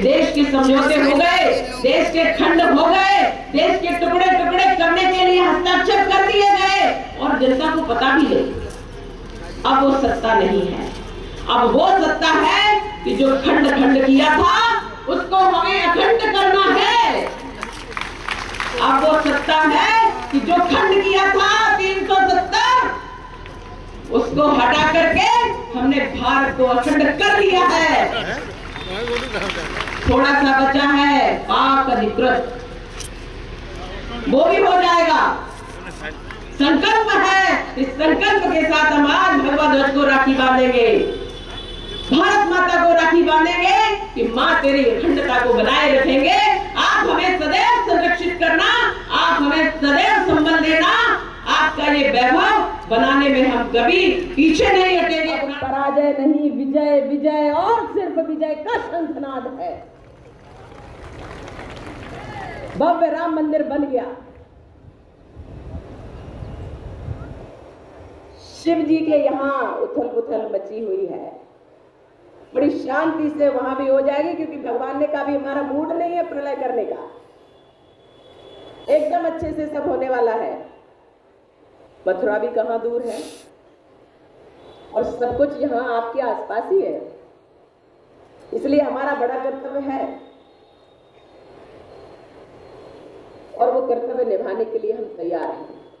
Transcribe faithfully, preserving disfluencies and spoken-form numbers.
देश के समझौते हो गए, देश के खंड हो गए, देश के टुकड़े टुकड़े करने के लिए हस्ताक्षर कर दिए गए और जनता को पता भी नहीं। अब वो सत्ता नहीं है, अब वो सत्ता है कि जो खंड खंड किया था उसको हमें अखंड करना है। अब वो सत्ता है कि जो खंड किया था तीन सौ सत्तर उसको हटा करके हमने भारत को अखंड कर दिया है। थोड़ा सा बचा है पाक अधिकृत, वो भी हो जाएगा। संकल्प है, इस संकल्प के साथ हम आज भगवा ध्वज को राखी बांधेंगे, भारत माता को राखी बांधेंगे कि माँ तेरी अखंडता को बनाए रखेंगे। आप हमें सदैव संरक्षित करना, आप हमें सदैव संबल देना, आपका ये वैभव बनाने में हम कभी पीछे नहीं हटेंगे। पराजय नहीं, विजय विजय और सिर्फ विजय का शंखनाद है। भव्य राम मंदिर बन गया, शिव जी के यहाँ उथल पुथल मची हुई है, बड़ी शांति से वहां भी हो जाएगी, क्योंकि भगवान ने कहा भी हमारा मूड नहीं है प्रलय करने का, एकदम अच्छे से सब होने वाला है। मथुरा भी कहाँ दूर है और सब कुछ यहाँ आपके आसपास ही है, इसलिए हमारा बड़ा कर्तव्य है और वो कर्तव्य निभाने के लिए हम तैयार हैं।